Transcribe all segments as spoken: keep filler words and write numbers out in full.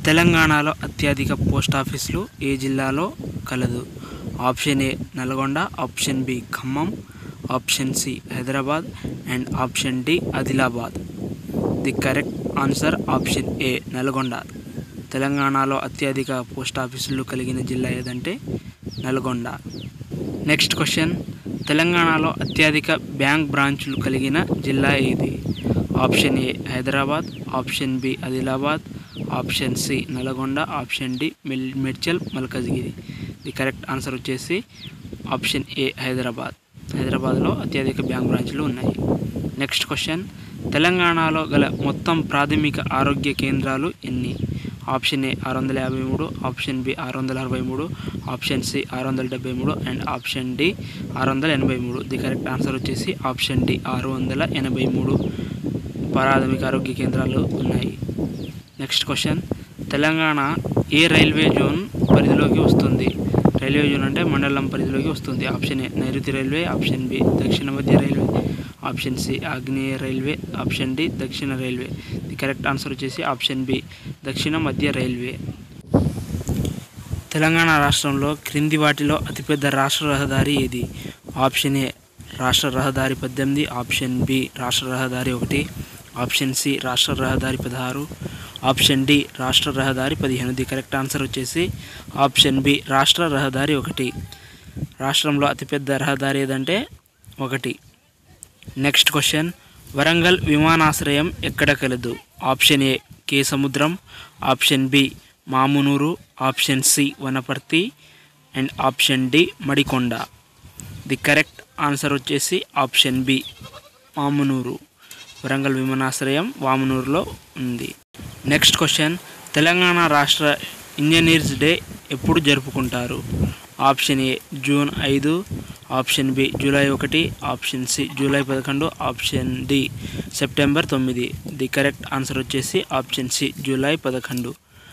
తెలంగాణలో అత్యధిక పోస్ట్ ఆఫీసులు ఏ జిల్లాలో కలదు? Option A Nalgonda, option B Khammam, option C Hyderabad and option D Adilabad. The correct answer option A Nalgonda. తెలంగాణలో అత్యధిక పోస్ట్ ఆఫీసులు కలిగిన జిల్లా ఏదంటే నల్గొండ. నెక్స్ట్ క్వశ్చన్, తెలంగాణలో అత్యధిక బ్యాంక్ బ్రాంచులు కలిగిన జిల్లా ఏది? Option A Hyderabad, option B Adilabad, option C Nalgonda, option D Medchal Malkajgiri. The correct answer వచ్చేసి ఆప్షన్ ఏ హైదరాబాద్. హైదరాబాద్లో అత్యధిక బ్యాంక్ బ్రాంచ్లు ఉన్నాయి. నెక్స్ట్ క్వశ్చన్, తెలంగాణలో గల మొత్తం ప్రాథమిక ఆరోగ్య కేంద్రాలు ఎన్ని? ఆప్షన్ ఏ ఆరు వందల యాభై మూడు, ఆప్షన్ బి ఆరు వందల అరవై మూడు, ఆప్షన్ సి ఆరు వందల డెబ్బై మూడు అండ్ ఆప్షన్ డి ఆరు వందల ఎనభై మూడు. ది కరెక్ట్ ఆన్సర్ వచ్చేసి ఆప్షన్ డి ఆరు వందల ఎనభై మూడు ప్రాథమిక ఆరోగ్య కేంద్రాలు ఉన్నాయి. నెక్స్ట్ క్వశ్చన్, తెలంగాణ ఏ రైల్వే జోన్ పరిధిలోకి వస్తుంది? రైల్వే జోన్ అంటే మండలం పరిధిలోకి వస్తుంది. ఆప్షన్ ఏ నైరుతి రైల్వే, ఆప్షన్ బి దక్షిణ మధ్య రైల్వే, ఆప్షన్ సి ఆగ్నేయ రైల్వే, ఆప్షన్ డి దక్షిణ రైల్వే. ది కరెక్ట్ ఆన్సర్ వచ్చేసి ఆప్షన్ బి దక్షిణ మధ్య రైల్వే. తెలంగాణ రాష్ట్రంలో క్రింది వాటిలో అతిపెద్ద రాష్ట్ర రహదారి ఏది? ఆప్షన్ ఏ రాష్ట్ర రహదారి పద్దెనిమిది, ఆప్షన్ బి రాష్ట్ర రహదారి ఒకటి, ఆప్షన్ సి రాష్ట్ర రహదారి పదహారు, ఆప్షన్ డి రాష్ట్ర రహదారి పదిహేను. ది కరెక్ట్ ఆన్సర్ వచ్చేసి ఆప్షన్ బి రాష్ట్ర రహదారి ఒకటి. రాష్ట్రంలో అతిపెద్ద రహదారి ఏదంటే ఒకటి. నెక్స్ట్ క్వశ్చన్, వరంగల్ విమానాశ్రయం ఎక్కడ కలదు? Option A Kesamudram, option B Mamunur, option C Wanaparthy and option D Madikonda. The correct answer వచ్చేసి ఆప్షన్ బి మామునూరు. వరంగల్ విమానాశ్రయం వామునూరులో ఉంది. నెక్స్ట్ క్వశ్చన్, తెలంగాణ రాష్ట్ర ఇంజనీర్స్ డే ఎప్పుడు జరుపుకుంటారు? ఆప్షన్ ఏ జూన్ ఐదు, ఆప్షన్ బి జూలై ఒకటి, ఆప్షన్ సి జూలై పదకొండు, ఆప్షన్ డి సెప్టెంబర్ తొమ్మిది. ది కరెక్ట్ ఆన్సర్ వచ్చేసి ఆప్షన్ సి జూలై పదకొండు.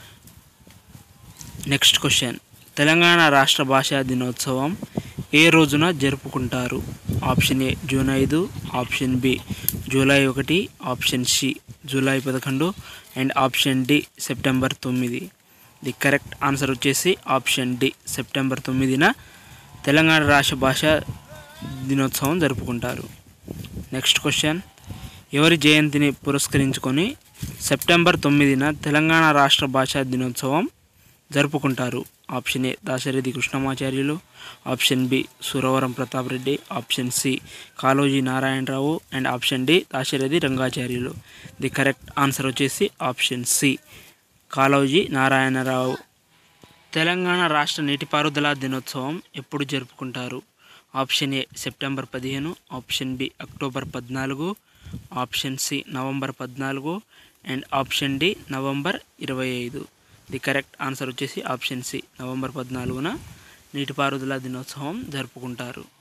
నెక్స్ట్ క్వశ్చన్, తెలంగాణ రాష్ట్ర భాషా దినోత్సవం ఏ రోజున జరుపుకుంటారు? ఆప్షన్ ఏ జూన్ ఐదు, ఆప్షన్ బి జూలై ఒకటి, ఆప్షన్ సి జూలై పదకొండు అండ్ ఆప్షన్ డి సెప్టెంబర్ తొమ్మిది. ది కరెక్ట్ ఆన్సర్ వచ్చేసి ఆప్షన్ డి సెప్టెంబర్ తొమ్మిదిన తెలంగాణ రాష్ట్ర భాషా దినోత్సవం జరుపుకుంటారు. నెక్స్ట్ క్వశ్చన్, ఎవరి జయంతిని పురస్కరించుకొని సెప్టెంబర్ తొమ్మిదిన తెలంగాణ రాష్ట్ర భాషా దినోత్సవం జరుపుకుంటారు? Option A Dasarathi Krishnamacharyulu, option B Suravaram Pratap Reddy, option C Kaloji Narayanarao and option D Dasarathi Rangacharyulu. The correct answer వచ్చేసి ఆప్షన్ సి కాళోజీ నారాయణరావు. తెలంగాణ రాష్ట్ర నీటిపారుదల దినోత్సవం ఎప్పుడు జరుపుకుంటారు? ఆప్షన్ ఏ సెప్టెంబర్ పదిహేను, ఆప్షన్ బి అక్టోబర్ పద్నాలుగు, ఆప్షన్ సి నవంబర్ పద్నాలుగు అండ్ ఆప్షన్ డి నవంబర్ ఇరవై ఐదు. ది కరెక్ట్ ఆన్సర్ వచ్చేసి ఆప్షన్ సి నవంబర్ పద్నాలుగున నీటిపారుదల దినోత్సవం జరుపుకుంటారు.